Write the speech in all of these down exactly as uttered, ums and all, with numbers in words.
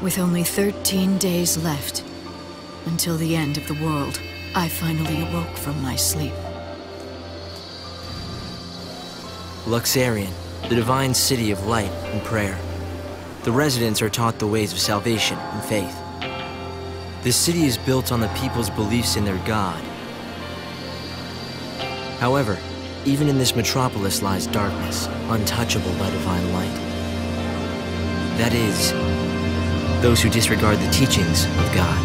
With only thirteen days left, until the end of the world, I finally awoke from my sleep. Luxarian, the divine city of light and prayer. The residents are taught the ways of salvation and faith. This city is built on the people's beliefs in their God. However, even in this metropolis lies darkness, untouchable by divine light. That is, those who disregard the teachings of God.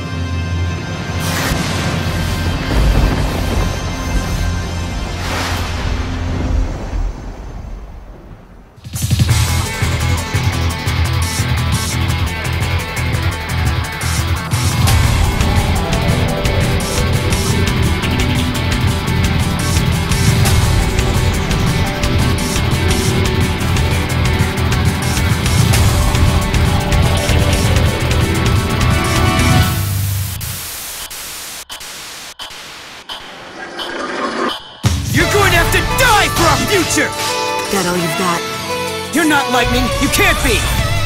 Future! That all you've got? You're not lightning! You can't be!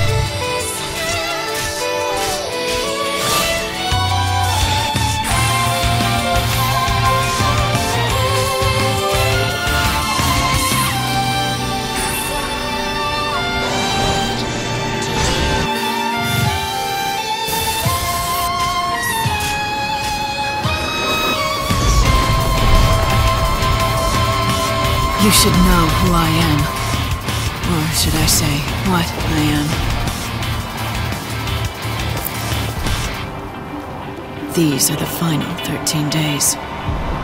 You should know who I am. Or should I say, what I am. These are the final thirteen days.